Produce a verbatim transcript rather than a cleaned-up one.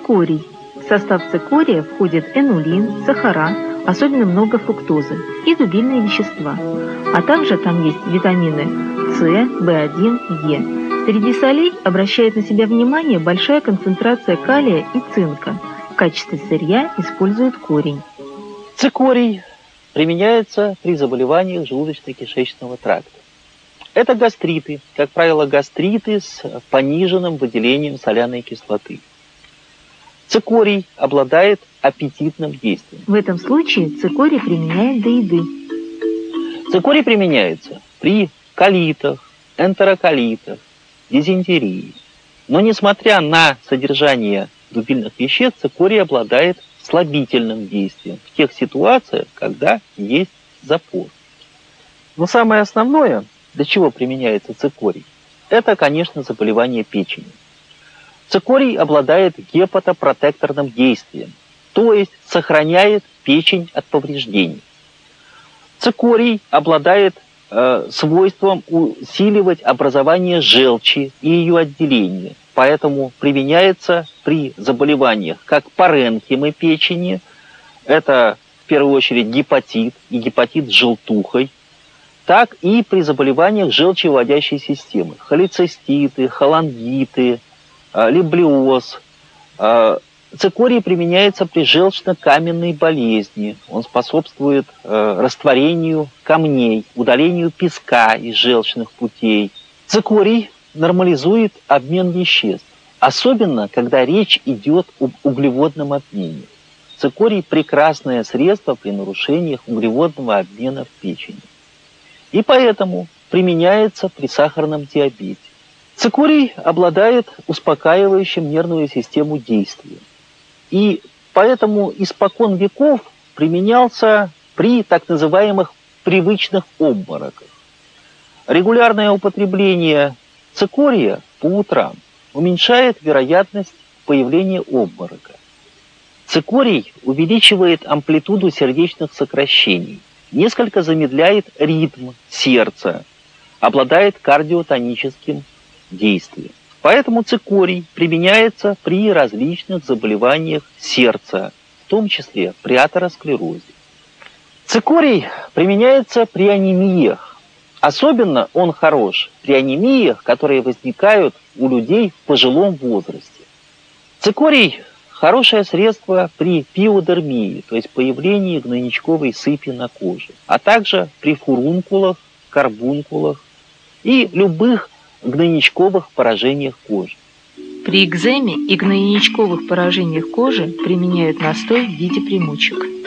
Цикорий. В состав цикория входят энулин, сахара, особенно много фруктозы и дубильные вещества. А также там есть витамины С, В один, Е. Среди солей обращает на себя внимание большая концентрация калия и цинка. В качестве сырья используют корень. Цикорий применяется при заболеваниях желудочно-кишечного тракта. Это гастриты, как правило, гастриты с пониженным выделением соляной кислоты. Цикорий обладает аппетитным действием. В этом случае цикорий применяют до еды. Цикорий применяется при колитах, энтероколитах, дизентерии. Но несмотря на содержание дубильных веществ, цикорий обладает слабительным действием в тех ситуациях, когда есть запор. Но самое основное, для чего применяется цикорий, это, конечно, заболевание печени. Цикорий обладает гепатопротекторным действием, то есть сохраняет печень от повреждений. Цикорий обладает э, свойством усиливать образование желчи и ее отделение, поэтому применяется при заболеваниях как паренхимы печени, это в первую очередь гепатит и гепатит с желтухой, так и при заболеваниях желчевыводящей системы, холециститы, холангиты, либлиоз. Цикорий применяется при желчно-каменной болезни. Он способствует растворению камней, удалению песка из желчных путей. Цикорий нормализует обмен веществ, особенно когда речь идет об углеводном обмене. Цикорий – прекрасное средство при нарушениях углеводного обмена в печени. И поэтому применяется при сахарном диабете. Цикорий обладает успокаивающим нервную систему действием. И поэтому испокон веков применялся при так называемых привычных обмороках. Регулярное употребление цикория по утрам уменьшает вероятность появления обморока. Цикорий увеличивает амплитуду сердечных сокращений, несколько замедляет ритм сердца, обладает кардиотоническим действием. Поэтому цикорий применяется при различных заболеваниях сердца, в том числе при атеросклерозе. Цикорий применяется при анемиях. Особенно он хорош при анемиях, которые возникают у людей в пожилом возрасте. Цикорий – хорошее средство при пиодермии, то есть появлении гнойничковой сыпи на коже, а также при фурункулах, карбункулах и любых гнойничковых поражениях кожи. При экземе и гнойничковых поражениях кожи применяют настой в виде примочек.